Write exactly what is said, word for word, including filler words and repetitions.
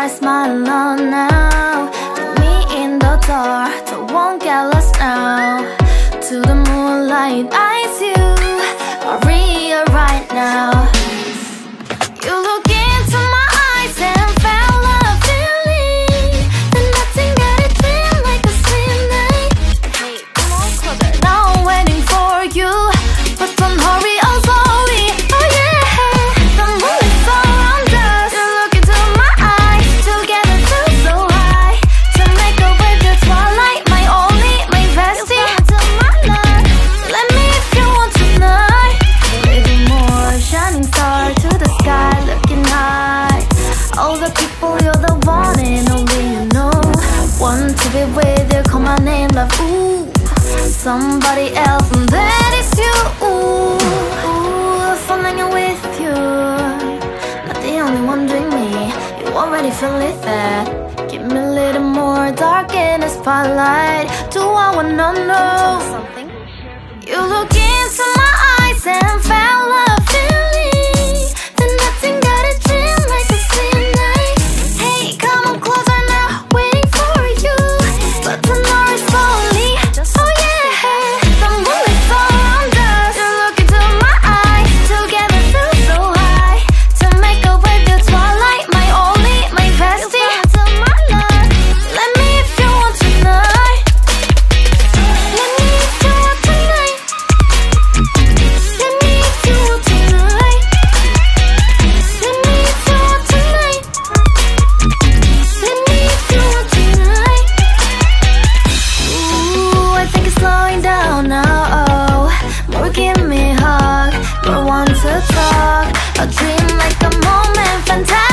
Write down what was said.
my smile on now. Put me in the dark, don't won't get lost now. To the moonlight, eyes you are real right now. You look into my eyes and felt a feeling that nothing got it feel like a slim night. Hey, come on closer. Now I'm waiting for you, but don't hurry, oh slowly. Oh yeah, the moonlight's around us. You look into my eyes, together feel so high. To make a way to twilight, my only, my bestie. To my love, let me if you want tonight. Little more shining star to the sky, looking high. All the people, you're the one and only you know. Want to be with you, call my name, love, ooh. Somebody else, and that is you, ooh. Ooh, falling in with you. Not the only one doing me, you already feel it there. Give me a little more dark in the spotlight. Do I wanna know something? You look into my eyes and felt a feeling that nothing got a dream like a slim night. Hey, come on closer now, waiting for you, but the noise slowly. Oh yeah, the moonlight's around us. You look into my eyes, together feel so high. To make a way to twilight, my only, my bestie. To my love, let me if you want tonight. Let me if you want tonight. Let me if you want tonight. Let me if you want tonight. Let me if you want tonight. Ooh, I think it's slowing down now. Oh, more give me a hug, more want to talk. A dream like a moment, fantastic.